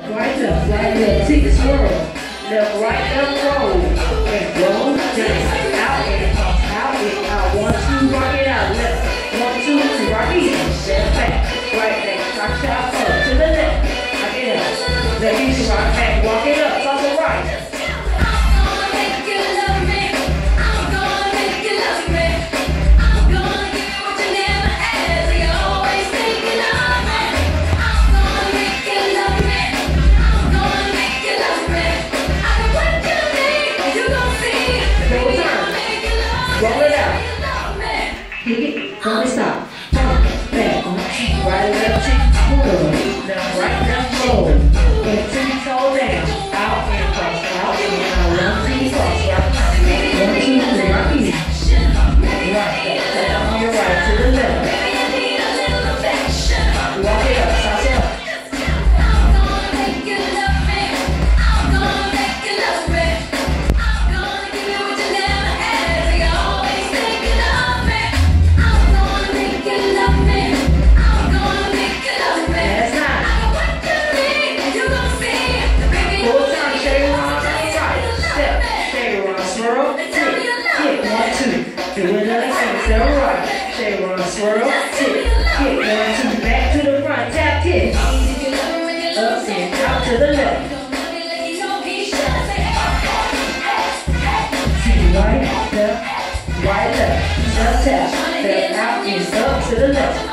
right up, right left, tick swirl, left, right, left, roll, and roll, down, out, and cross, out, and out, 1, 2, rock it out, left, 1, 2, rock it, left, back, right, back, rock it out, up, to the left, rock it out, left, easy, rock back, walk it up, toss it right. Roll it out. Kick it. Don't stop. Back. Right, left, cheek, swirl. Left, right, left, roll. And two toe down. Out and cross. Out and out. 1, 2, cross. Right. 1, 2, 3. Right here. Right. Step on your right to the left. Walk it up. Toss it up. Do it like this, left, right, shake, run, swirl, tip, kick, 1, 2, back to the front, tap, tip, up and out to the left, right, left, left, tap, left, out and up to the left,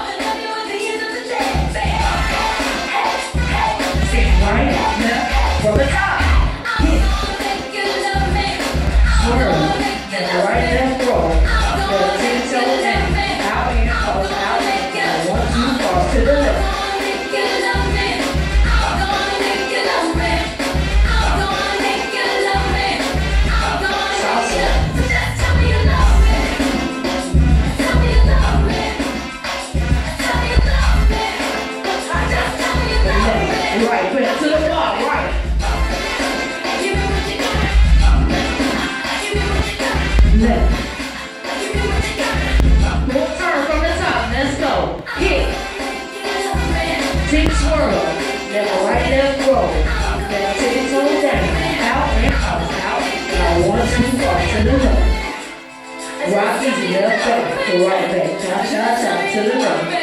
right, left, from the top, hit, swirl, right, left, roll. To the left. Right, put it to the bar, right. Left. Full turn from the top, let's go. Kick. Tick swirl, left, right, left, roll, left, tick toe down, out and out, 1, 2, cross to the left, rock easy, left back, to right back, chop, chop, chop, to the left.